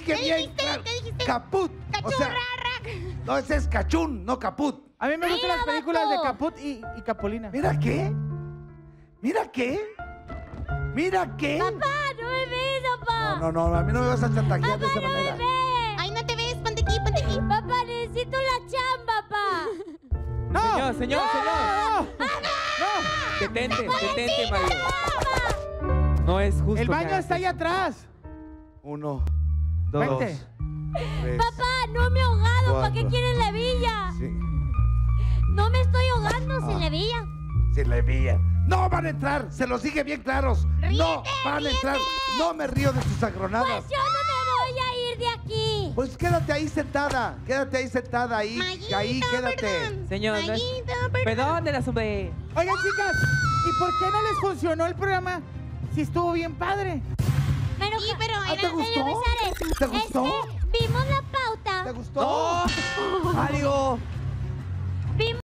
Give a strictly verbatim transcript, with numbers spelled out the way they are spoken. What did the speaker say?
dije ¿Qué bien dijiste? claro. ¿Qué dijiste? Caput. O sea, Cachurrarra. no, ese es cachún, no caput. A mí me gustan Ay, las películas vato. de Caput y, y Capulina. ¿Mira qué? ¿Mira qué? ¿Mira qué? Papá, no me ves, papá. No, no, no, a mí no me vas a chantajear de esa No me manera. ves. Ay, no te ves, ponte aquí, ponte aquí. Papá, necesito la chamba, papá. ¡No! Señor, señor, ¡No! señor. ¡No! Detente, detente, Mario. No es justo. El que baño hagas está ahí eso. atrás. Uno, Dos. Vente. tres, Papá, no me he ahogado. ¿Para qué Cuatro. quieres la villa? sí. No me estoy ahogando sin Ah. la villa. Se le veía. No van a entrar, se los dije bien claros. No van a entrar. No me río de sus agronadas. Pues yo no me voy a ir de aquí. Pues quédate ahí sentada. Quédate ahí sentada ahí. Mayito, ahí, quédate. perdón. Señor, no es- Mayito, perdón. Perdónelas, hombre. Oigan, chicas, ¿y por qué no les funcionó el programa si estuvo bien padre? Pero, Sí, pero ¿Ah, era te gustó? Besares, ¿Te gustó? Es que vimos la pauta. ¿Te gustó? Mario. Vimos